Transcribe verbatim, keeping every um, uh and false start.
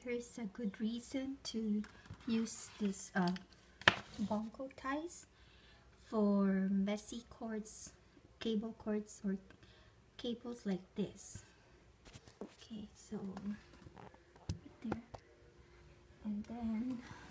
here's a good reason to use this uh, Bongo ties for messy cords, cable cords, or cables like this. Okay, so right there, and then